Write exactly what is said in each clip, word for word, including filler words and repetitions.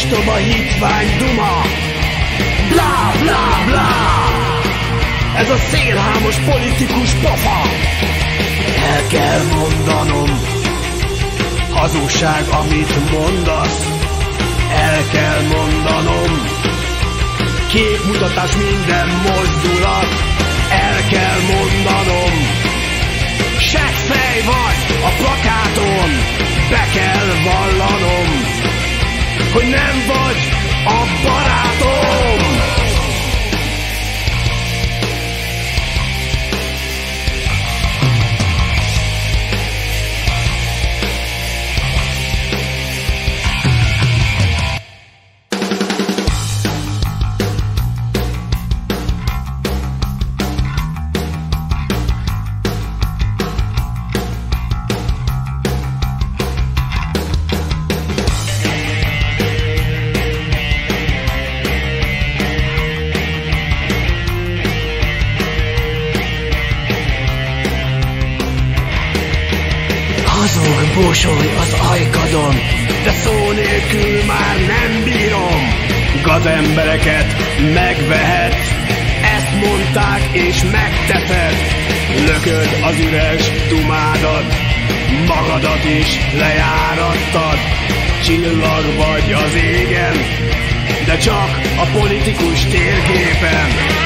ostoba hitvány duma. Blá, blá, blá, ez a szélhámos politikus pofa. El kell mondanom, hazugság, amit mondasz. El kell mondanom, képmutatás minden mozdulat. El kell mondanom, seggfej vagy a plakáton. Be kell vallanom, hogy nem vagy a barátom. Hazug búsolj az ajkadon, de szó nélkül már nem bírom. Gazembereket megvehetsz, ezt mondták és megteszed. Lököd az üres dumádat, magadat is lejárattad. Csillag vagy az égen, de csak a politikus térképen.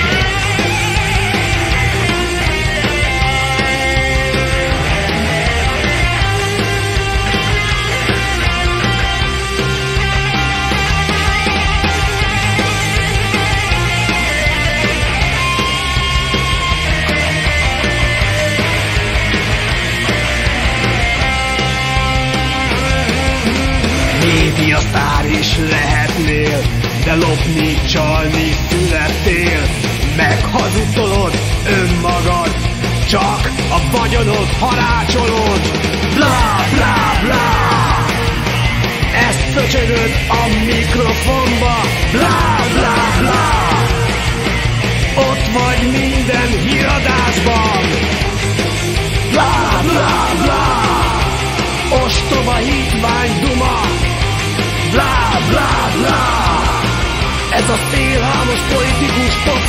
Médiasztár is lehetnél, de lopni, csalni születtél. Meghazudtolod önmagad, csak a vagyonod harácsolod. Blá, blá, blá, ezt szöcsögöd a mikrofonba. Blá, blá, blá, ott vagy minden híradásban. Blá, blá, blá, ostoba hitvány duma. Blá, blá, blá, ez a szélhámos politikus pofa.